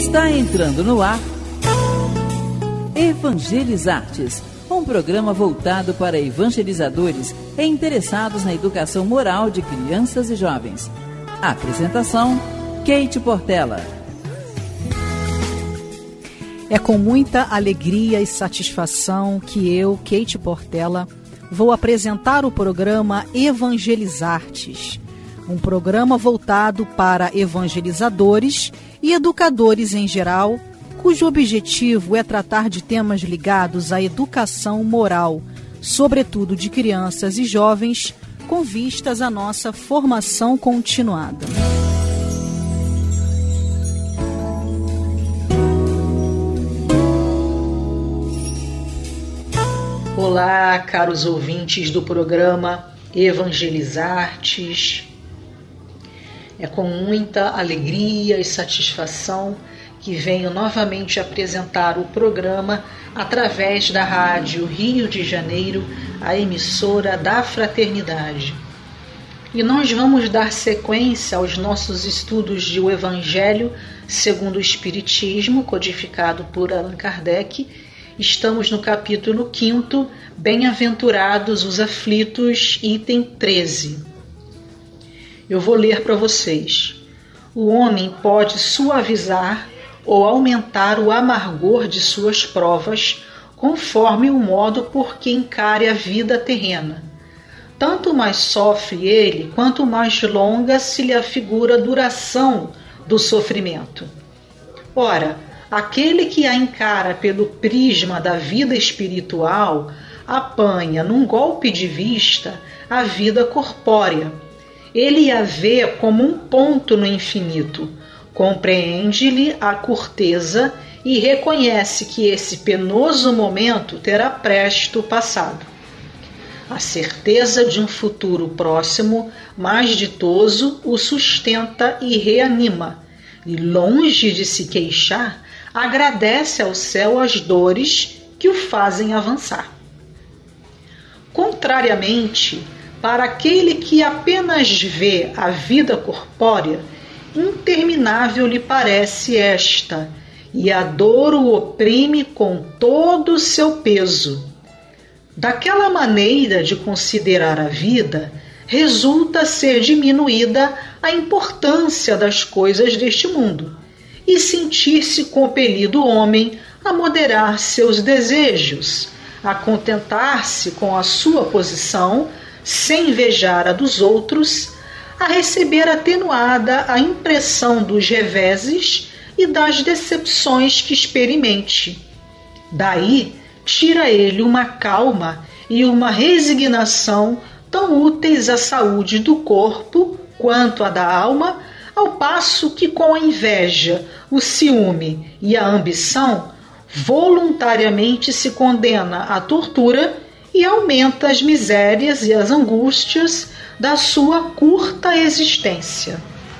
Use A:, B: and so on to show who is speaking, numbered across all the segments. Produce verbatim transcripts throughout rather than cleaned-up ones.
A: Está entrando no ar Evangelizartes, um programa voltado para evangelizadores e interessados na educação moral de crianças e jovens. Apresentação, Kate Portela.
B: É com muita alegria e satisfação que eu, Kate Portela, vou apresentar o programa Evangelizartes, um programa voltado para evangelizadores e educadores em geral, cujo objetivo é tratar de temas ligados à educação moral, sobretudo de crianças e jovens, com vistas à nossa formação continuada.
C: Olá, caros ouvintes do programa Evangelizartes. É com muita alegria e satisfação que venho novamente apresentar o programa através da Rádio Rio de Janeiro, a emissora da Fraternidade. E nós vamos dar sequência aos nossos estudos de O Evangelho segundo o Espiritismo, codificado por Allan Kardec. Estamos no capítulo quinto, Bem-aventurados os aflitos, item treze. Eu vou ler para vocês. O homem pode suavizar ou aumentar o amargor de suas provas, conforme o modo por que encare a vida terrena. Tanto mais sofre ele, quanto mais longa se lhe afigura a duração do sofrimento. Ora, aquele que a encara pelo prisma da vida espiritual apanha, num golpe de vista, a vida corpórea. Ele a vê como um ponto no infinito, compreende-lhe a curteza e reconhece que esse penoso momento terá presto passado. A certeza de um futuro próximo, mais ditoso, o sustenta e reanima, e longe de se queixar, agradece ao céu as dores que o fazem avançar. Contrariamente, para aquele que apenas vê a vida corpórea, interminável lhe parece esta, e a dor o oprime com todo o seu peso. Daquela maneira de considerar a vida, resulta ser diminuída a importância das coisas deste mundo, e sentir-se compelido o homem a moderar seus desejos, a contentar-se com a sua posição, sem invejar a dos outros, a receber atenuada a impressão dos reveses e das decepções que experimente. Daí tira ele uma calma e uma resignação tão úteis à saúde do corpo quanto à da alma, ao passo que com a inveja, o ciúme e a ambição, voluntariamente se condena à tortura e aumenta as misérias e as angústias da sua curta existência.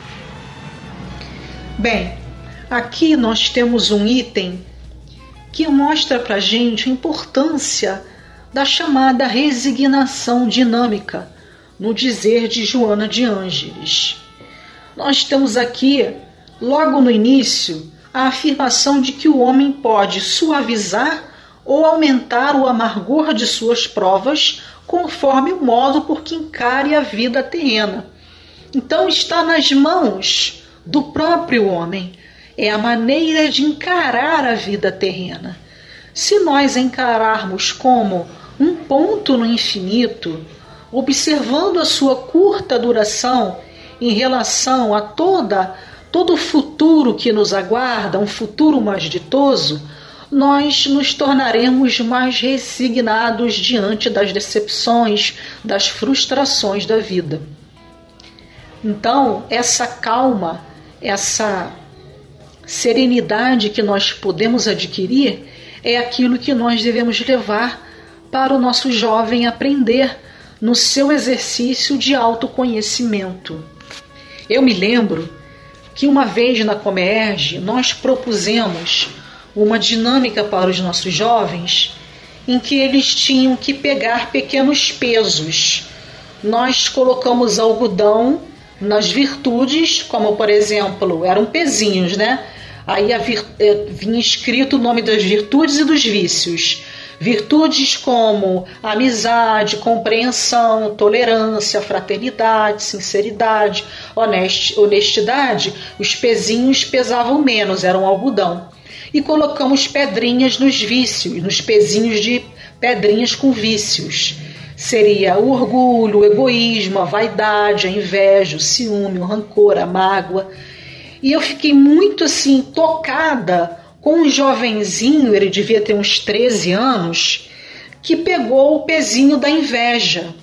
C: Bem, aqui nós temos um item que mostra para a gente a importância da chamada resignação dinâmica, no dizer de Joana de Ângeles. Nós temos aqui, logo no início, a afirmação de que o homem pode suavizar ou aumentar o amargor de suas provas, conforme o modo por que encare a vida terrena. Então está nas mãos do próprio homem, é a maneira de encarar a vida terrena. Se nós encararmos como um ponto no infinito, observando a sua curta duração em relação a toda, todo o futuro que nos aguarda, um futuro mais ditoso, nós nos tornaremos mais resignados diante das decepções, das frustrações da vida. Então, essa calma, essa serenidade que nós podemos adquirir é aquilo que nós devemos levar para o nosso jovem aprender no seu exercício de autoconhecimento. Eu me lembro que uma vez na Comerge nós propusemos uma dinâmica para os nossos jovens em que eles tinham que pegar pequenos pesos. Nós colocamos algodão nas virtudes, como por exemplo, eram pezinhos, né? Aí vir, é, vinha escrito o nome das virtudes e dos vícios. Virtudes como amizade, compreensão, tolerância, fraternidade, sinceridade, honestidade. Os pezinhos pesavam menos, eram algodão. E colocamos pedrinhas nos vícios, nos pezinhos de pedrinhas com vícios. Seria o orgulho, o egoísmo, a vaidade, a inveja, o ciúme, o rancor, a mágoa. E eu fiquei muito assim tocada com um jovenzinho, ele devia ter uns treze anos, que pegou o pezinho da inveja.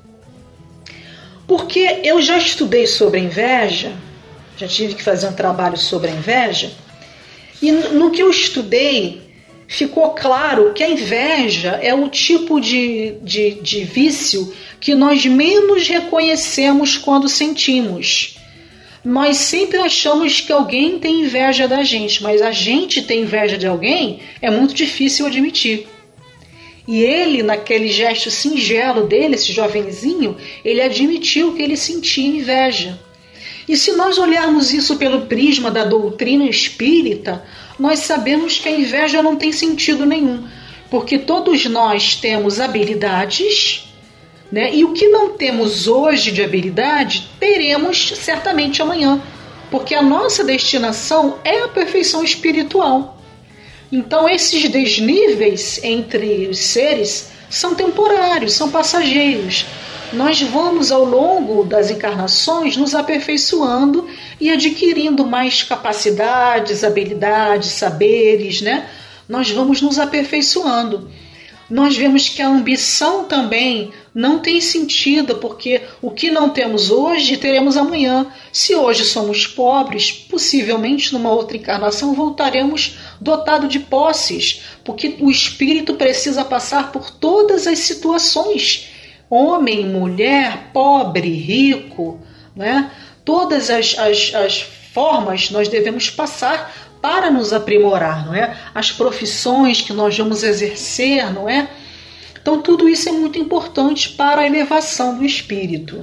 C: Porque eu já estudei sobre inveja, já tive que fazer um trabalho sobre a inveja, e no que eu estudei, ficou claro que a inveja é o tipo de, de, de vício que nós menos reconhecemos quando sentimos. Nós sempre achamos que alguém tem inveja da gente, mas a gente ter inveja de alguém é muito difícil admitir. E ele, naquele gesto singelo dele, esse jovenzinho, ele admitiu que ele sentia inveja. E se nós olharmos isso pelo prisma da doutrina espírita, nós sabemos que a inveja não tem sentido nenhum, porque todos nós temos habilidades, né? E o que não temos hoje de habilidade, teremos certamente amanhã, porque a nossa destinação é a perfeição espiritual. Então esses desníveis entre os seres são temporários, são passageiros. Nós vamos ao longo das encarnações nos aperfeiçoando e adquirindo mais capacidades, habilidades, saberes, né? Nós vamos nos aperfeiçoando. Nós vemos que a ambição também não tem sentido, porque o que não temos hoje, teremos amanhã. Se hoje somos pobres, possivelmente numa outra encarnação voltaremos dotado de posses, porque o espírito precisa passar por todas as situações. Homem, mulher, pobre, rico, né? Todas as, as, as formas nós devemos passar para nos aprimorar, não é? As profissões que nós vamos exercer, não é? Então tudo isso é muito importante para a elevação do espírito.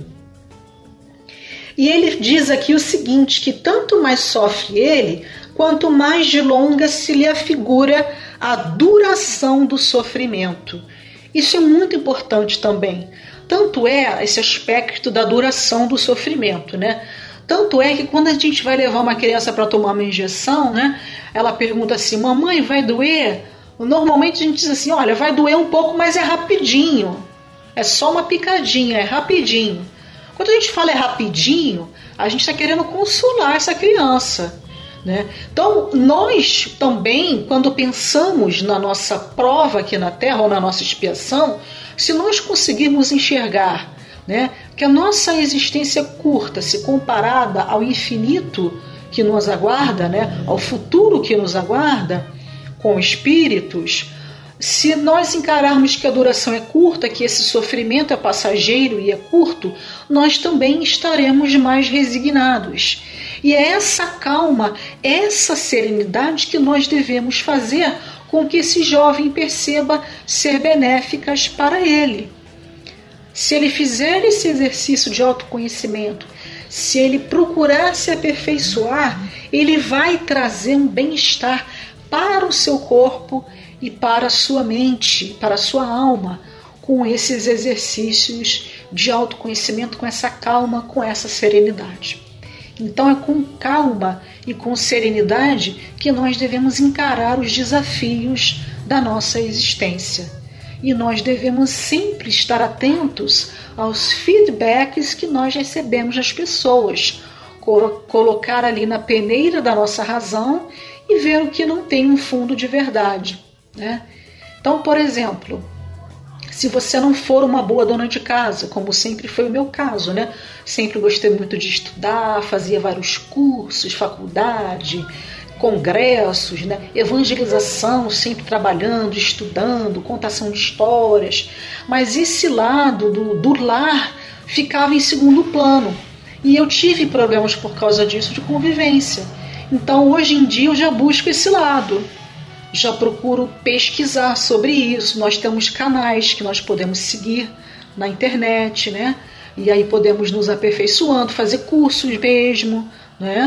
C: E ele diz aqui o seguinte, que tanto mais sofre ele, quanto mais de longa se lhe afigura a duração do sofrimento. Isso é muito importante também. Tanto é esse aspecto da duração do sofrimento, né? Tanto é que quando a gente vai levar uma criança para tomar uma injeção, né? Ela pergunta assim, mamãe, vai doer? Normalmente a gente diz assim, olha, vai doer um pouco, mas é rapidinho. É só uma picadinha, é rapidinho. Quando a gente fala é rapidinho, a gente está querendo consolar essa criança, né? Então, nós também, quando pensamos na nossa prova aqui na Terra, ou na nossa expiação, se nós conseguirmos enxergar, né, que a nossa existência curta, se comparada ao infinito que nos aguarda, né, ao futuro que nos aguarda, com espíritos, se nós encararmos que a duração é curta, que esse sofrimento é passageiro e é curto, nós também estaremos mais resignados. E é essa calma, essa serenidade que nós devemos fazer com que esse jovem perceba ser benéficas para ele. Se ele fizer esse exercício de autoconhecimento, se ele procurar se aperfeiçoar, ele vai trazer um bem-estar para o seu corpo e para a sua mente, para a sua alma, com esses exercícios de autoconhecimento, com essa calma, com essa serenidade. Então é com calma e com serenidade que nós devemos encarar os desafios da nossa existência. E nós devemos sempre estar atentos aos feedbacks que nós recebemos das pessoas, colocar ali na peneira da nossa razão e ver o que não tem um fundo de verdade, né? Então, por exemplo, se você não for uma boa dona de casa, como sempre foi o meu caso, né? Sempre gostei muito de estudar, fazia vários cursos, faculdade, congressos, né? Evangelização, sempre trabalhando, estudando, contação de histórias, mas esse lado do, do lar ficava em segundo plano e eu tive problemas por causa disso de convivência. Então hoje em dia eu já busco esse lado, já procuro pesquisar sobre isso. Nós temos canais que nós podemos seguir na internet, né? E aí podemos nos aperfeiçoando, fazer cursos mesmo, né?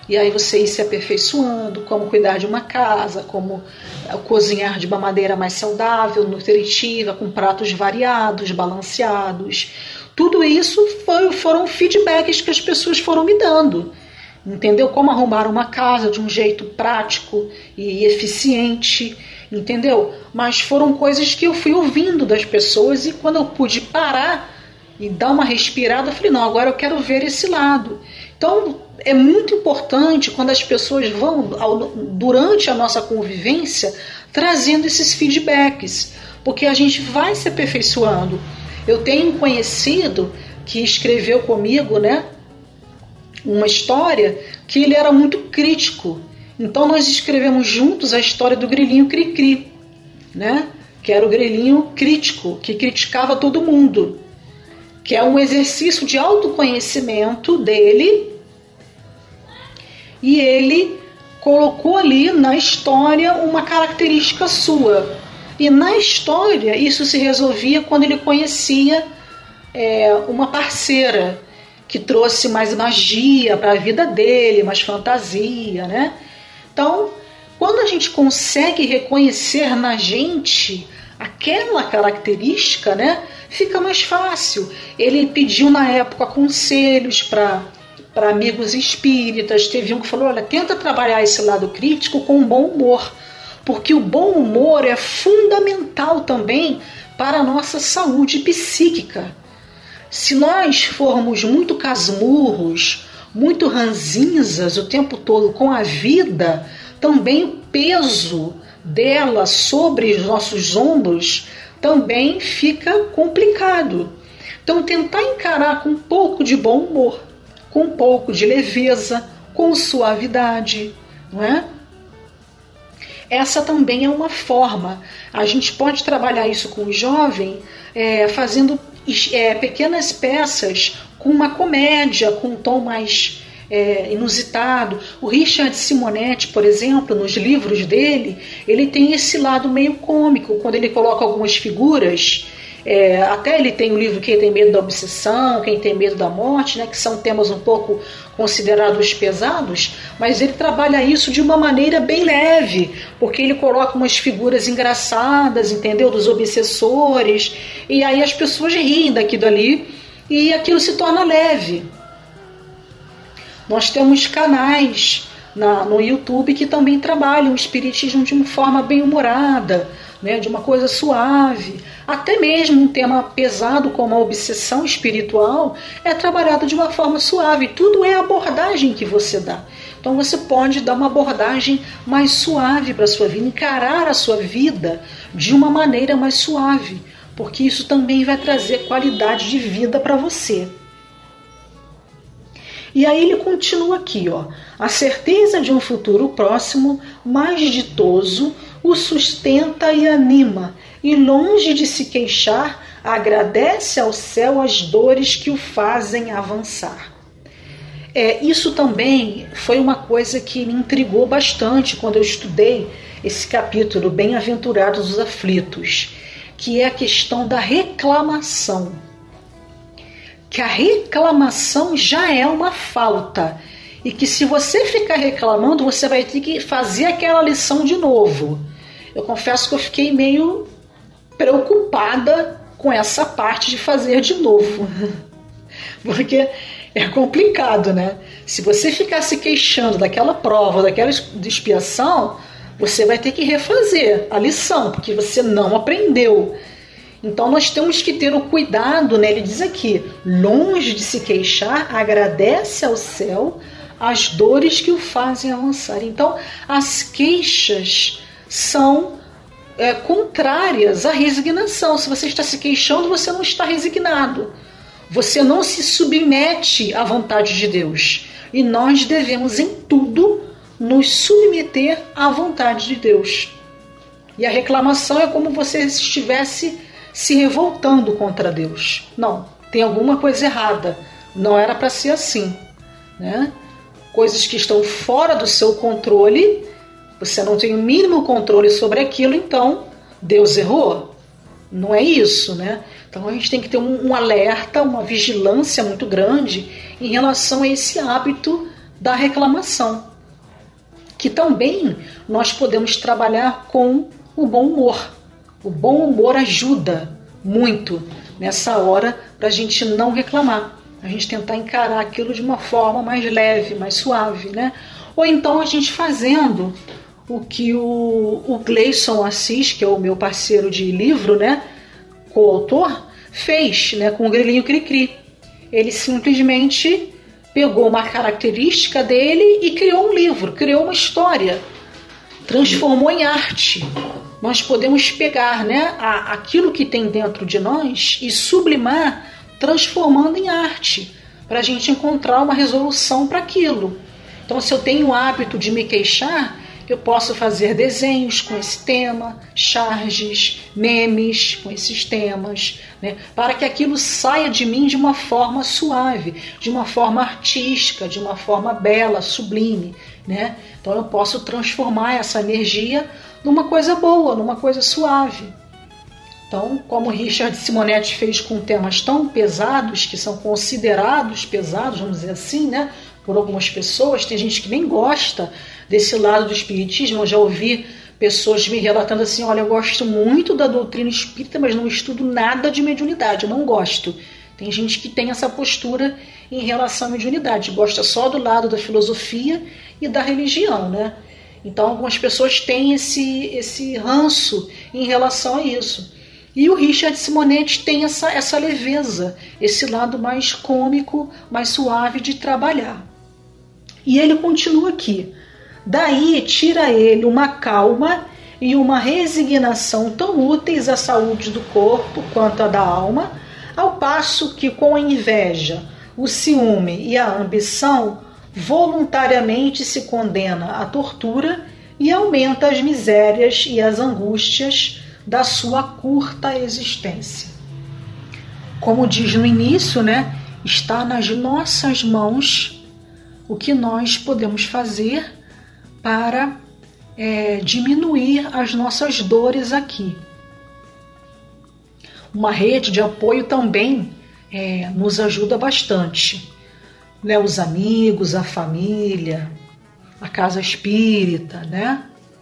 C: e aí você ir se aperfeiçoando, como cuidar de uma casa, como cozinhar de uma maneira mais saudável, nutritiva, com pratos variados, balanceados. Tudo isso foi, foram feedbacks que as pessoas foram me dando. Entendeu? Como arrumar uma casa de um jeito prático e eficiente, entendeu? Mas foram coisas que eu fui ouvindo das pessoas, e quando eu pude parar e dar uma respirada, eu falei, não, agora eu quero ver esse lado. Então, é muito importante quando as pessoas vão, durante a nossa convivência, trazendo esses feedbacks, porque a gente vai se aperfeiçoando. Eu tenho um conhecido que escreveu comigo, né, uma história que ele era muito crítico. Então nós escrevemos juntos a história do grilinho Cri-Cri, né? Que era o grilinho crítico, que criticava todo mundo, que é um exercício de autoconhecimento dele, e ele colocou ali na história uma característica sua. E na história isso se resolvia quando ele conhecia é, uma parceira que trouxe mais magia para a vida dele, mais fantasia, né? Então, quando a gente consegue reconhecer na gente aquela característica, né, fica mais fácil. Ele pediu na época conselhos para para amigos espíritas. Teve um que falou, olha, tenta trabalhar esse lado crítico com um bom humor, porque o bom humor é fundamental também para a nossa saúde psíquica. Se nós formos muito casmurros, muito ranzinzas o tempo todo com a vida, também o peso dela sobre os nossos ombros também fica complicado. Então, tentar encarar com um pouco de bom humor, com um pouco de leveza, com suavidade, não é? Essa também é uma forma. A gente pode trabalhar isso com o jovem é, fazendo É, pequenas peças com uma comédia, com um tom mais é, inusitado. O Richard Simonetti, por exemplo, nos livros dele, ele tem esse lado meio cômico, quando ele coloca algumas figuras. É, até ele tem o livro Quem Tem Medo da Obsessão, Quem Tem Medo da Morte, né, que são temas um pouco considerados pesados, mas ele trabalha isso de uma maneira bem leve, porque ele coloca umas figuras engraçadas, entendeu, dos obsessores, e aí as pessoas riem daquilo ali, e aquilo se torna leve. Nós temos canais na, no YouTube que também trabalham o espiritismo de uma forma bem humorada, né, de uma coisa suave. Até mesmo um tema pesado como a obsessão espiritual é trabalhado de uma forma suave. Tudo é a abordagem que você dá. Então você pode dar uma abordagem mais suave para a sua vida, encarar a sua vida de uma maneira mais suave, porque isso também vai trazer qualidade de vida para você. E aí ele continua aqui, ó. A certeza de um futuro próximo, mais ditoso, o sustenta e anima, e longe de se queixar, agradece ao céu as dores que o fazem avançar. É, isso também foi uma coisa que me intrigou bastante quando eu estudei esse capítulo, Bem-aventurados os aflitos, que é a questão da reclamação. Que a reclamação já é uma falta, e que se você ficar reclamando, você vai ter que fazer aquela lição de novo. Eu confesso que eu fiquei meio preocupada com essa parte de fazer de novo, porque é complicado, né? Se você ficar se queixando daquela prova, daquela expiação, você vai ter que refazer a lição, porque você não aprendeu. Então nós temos que ter o cuidado, né? Ele diz aqui, longe de se queixar, agradece ao céu as dores que o fazem avançar. Então as queixas são é, contrárias à resignação. Se você está se queixando, você não está resignado. Você não se submete à vontade de Deus. E nós devemos em tudo nos submeter à vontade de Deus. E a reclamação é como você estivesse se revoltando contra Deus. Não, tem alguma coisa errada. Não era para ser assim, né? Coisas que estão fora do seu controle, você não tem o mínimo controle sobre aquilo, então Deus errou. Não é isso, né? Então a gente tem que ter um, um alerta, uma vigilância muito grande em relação a esse hábito da reclamação, que também nós podemos trabalhar com o bom humor. O bom humor ajuda muito nessa hora para a gente não reclamar, a gente tentar encarar aquilo de uma forma mais leve, mais suave, né? Ou então a gente fazendo o que o, o Gleison Assis, que é o meu parceiro de livro, né, coautor, fez, né, com o Grilinho Cri-Cri. Ele simplesmente pegou uma característica dele e criou um livro, criou uma história, transformou em arte. Nós podemos pegar, né, a, aquilo que tem dentro de nós e sublimar, transformando em arte, para a gente encontrar uma resolução para aquilo. Então, se eu tenho o hábito de me queixar, eu posso fazer desenhos com esse tema, charges, memes com esses temas, né, para que aquilo saia de mim de uma forma suave, de uma forma artística, de uma forma bela, sublime, né? Então eu posso transformar essa energia numa coisa boa, numa coisa suave. Então, como Richard Simonetti fez com temas tão pesados, que são considerados pesados, vamos dizer assim, né, por algumas pessoas, tem gente que nem gosta desse lado do espiritismo. Eu já ouvi pessoas me relatando assim: olha, eu gosto muito da doutrina espírita, mas não estudo nada de mediunidade, eu não gosto. Tem gente que tem essa postura em relação à mediunidade, gosta só do lado da filosofia e da religião, né? Então algumas pessoas têm esse, esse ranço em relação a isso. E o Richard Simonetti tem essa, essa leveza, esse lado mais cômico, mais suave de trabalhar. E ele continua aqui: daí tira ele uma calma e uma resignação tão úteis à saúde do corpo quanto à da alma, ao passo que com a inveja, o ciúme e a ambição voluntariamente se condena à tortura e aumenta as misérias e as angústias da sua curta existência. Como diz no início, né, está nas nossas mãos o que nós podemos fazer para é, diminuir as nossas dores aqui. Uma rede de apoio também é, nos ajuda bastante, né? Os amigos, a família, a casa espírita, né?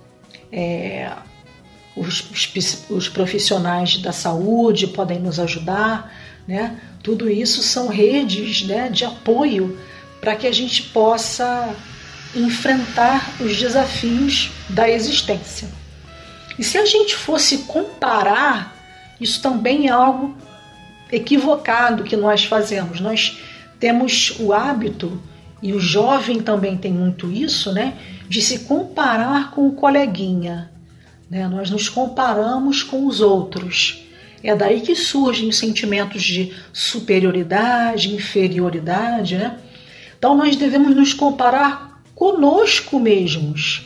C: É, os, os, os profissionais da saúde podem nos ajudar, né? Tudo isso são redes, né, de apoio para que a gente possa enfrentar os desafios da existência. E se a gente fosse comparar, isso também é algo equivocado que nós fazemos. Nós temos o hábito, e o jovem também tem muito isso, né, de se comparar com o coleguinha, né? Nós nos comparamos com os outros. É daí que surgem os sentimentos de superioridade, inferioridade, né? Então nós devemos nos comparar conosco mesmos,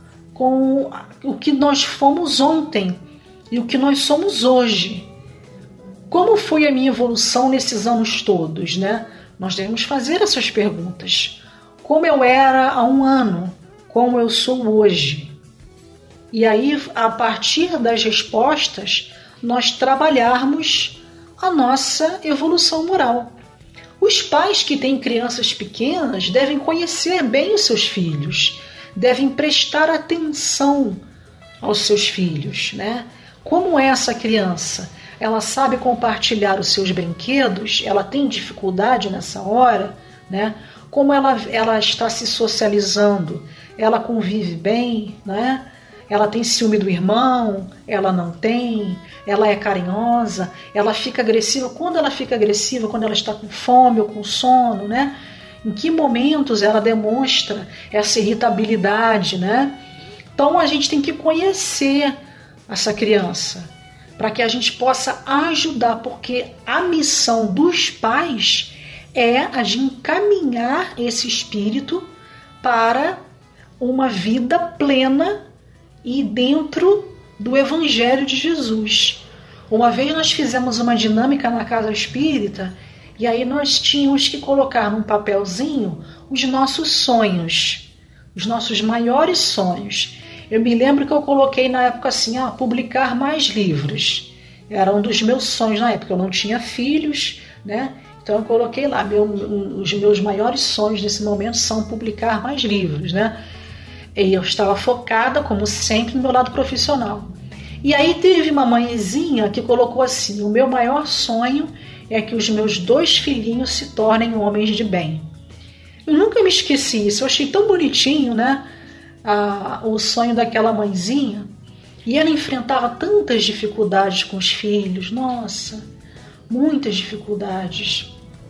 C: com o que nós fomos ontem e o que nós somos hoje. Como foi a minha evolução nesses anos todos, né? Nós devemos fazer essas perguntas. Como eu era há um ano, como eu sou hoje. E aí, a partir das respostas, nós trabalharmos a nossa evolução moral. Os pais que têm crianças pequenas devem conhecer bem os seus filhos, devem prestar atenção aos seus filhos, né? Como é essa criança? Ela sabe compartilhar os seus brinquedos? Ela tem dificuldade nessa hora, né? Como ela, ela está se socializando? Ela convive bem, né? Ela tem ciúme do irmão? Ela não tem? Ela é carinhosa? Ela fica agressiva? Quando ela fica agressiva? Quando ela está com fome ou com sono, né? Em que momentos ela demonstra essa irritabilidade, né? Então a gente tem que conhecer essa criança para que a gente possa ajudar, porque a missão dos pais é a de encaminhar esse espírito para uma vida plena e dentro do Evangelho de Jesus. Uma vez nós fizemos uma dinâmica na casa espírita e aí nós tínhamos que colocar num papelzinho os nossos sonhos, os nossos maiores sonhos. Eu me lembro que eu coloquei na época assim, ah, publicar mais livros. Era um dos meus sonhos na época. Eu não tinha filhos, né? Então eu coloquei lá, meu, os meus maiores sonhos nesse momento são publicar mais livros, né? E eu estava focada, como sempre, no meu lado profissional. E aí teve uma mãezinha que colocou assim: o meu maior sonho é que os meus dois filhinhos se tornem homens de bem. Eu nunca me esqueci isso, eu achei tão bonitinho, né? Ah, o sonho daquela mãezinha. E ela enfrentava tantas dificuldades com os filhos, nossa, muitas dificuldades.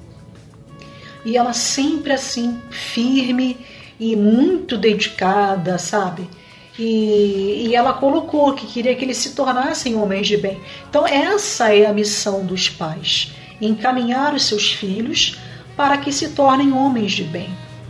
C: E ela sempre assim, firme e muito dedicada, sabe? E, e ela colocou que queria que eles se tornassem homens de bem. Então essa é a missão dos pais, encaminhar os seus filhos para que se tornem homens de bem,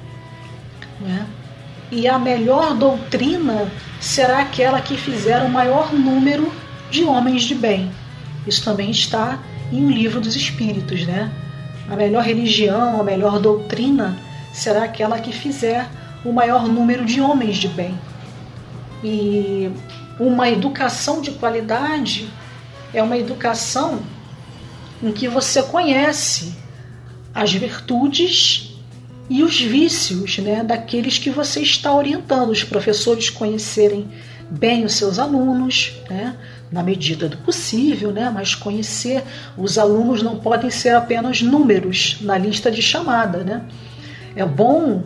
C: né? E a melhor doutrina será aquela que fizer o maior número de homens de bem. Isso também está em um livro dos Espíritos, né? A melhor religião, a melhor doutrina será aquela que fizer o maior número de homens de bem. E uma educação de qualidade é uma educação em que você conhece as virtudes e os vícios, né, daqueles que você está orientando. Os professores conhecerem bem os seus alunos, né, na medida do possível, né, mas conhecer os alunos não podem ser apenas números na lista de chamada, né? É bom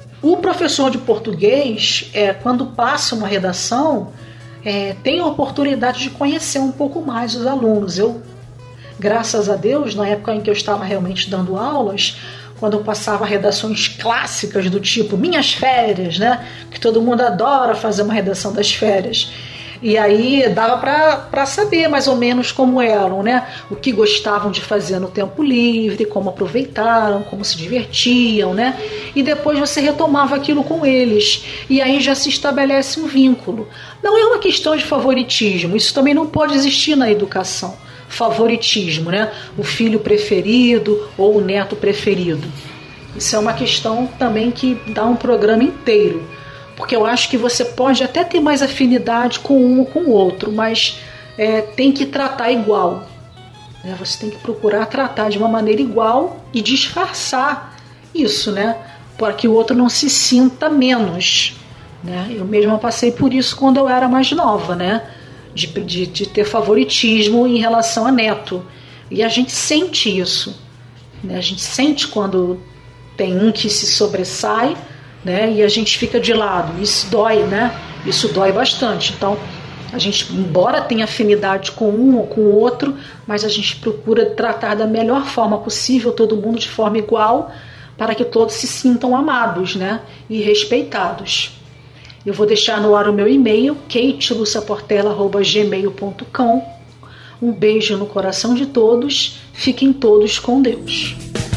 C: o professor de português, é, quando passa uma redação, é, tem a oportunidade de conhecer um pouco mais os alunos. Eu, graças a Deus, na época em que eu estava realmente dando aulas, quando eu passava redações clássicas do tipo Minhas Férias, né, que todo mundo adora fazer uma redação das férias, e aí dava para saber mais ou menos como eram, né, o que gostavam de fazer no tempo livre, como aproveitaram, como se divertiam, né, e depois você retomava aquilo com eles, e aí já se estabelece um vínculo. Não é uma questão de favoritismo, isso também não pode existir na educação. Favoritismo, né? O filho preferido ou o neto preferido. Isso é uma questão também que dá um programa inteiro, porque eu acho que você pode até ter mais afinidade com um ou com o outro, mas é, tem que tratar igual, né? Você tem que procurar tratar de uma maneira igual e disfarçar isso, né? Para que o outro não se sinta menos, né? Eu mesma passei por isso quando eu era mais nova, né? De, de, de ter favoritismo em relação a neto. E a gente sente isso, né? A gente sente quando tem um que se sobressai, né? E a gente fica de lado. Isso dói, né? Isso dói bastante. Então, a gente, embora tenha afinidade com um ou com o outro, mas a gente procura tratar da melhor forma possível todo mundo de forma igual, para que todos se sintam amados, né? E respeitados. Eu vou deixar no ar o meu e-mail, kate lucia portela arroba gmail ponto com. Um beijo no coração de todos. Fiquem todos com Deus.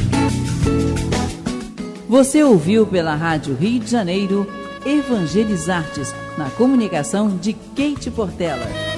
A: Você ouviu pela Rádio Rio de Janeiro Evangelizartes, na comunicação de Kate Portela.